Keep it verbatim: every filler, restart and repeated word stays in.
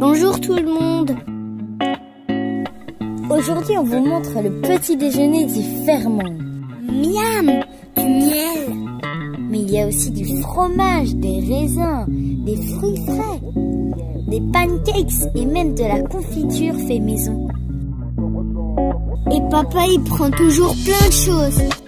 Bonjour tout le monde. Aujourd'hui, on vous montre le petit déjeuner du Fermont. Miam, du miel. Mais il y a aussi du fromage, des raisins, des fruits frais, des pancakes et même de la confiture fait maison. Et papa, il prend toujours plein de choses.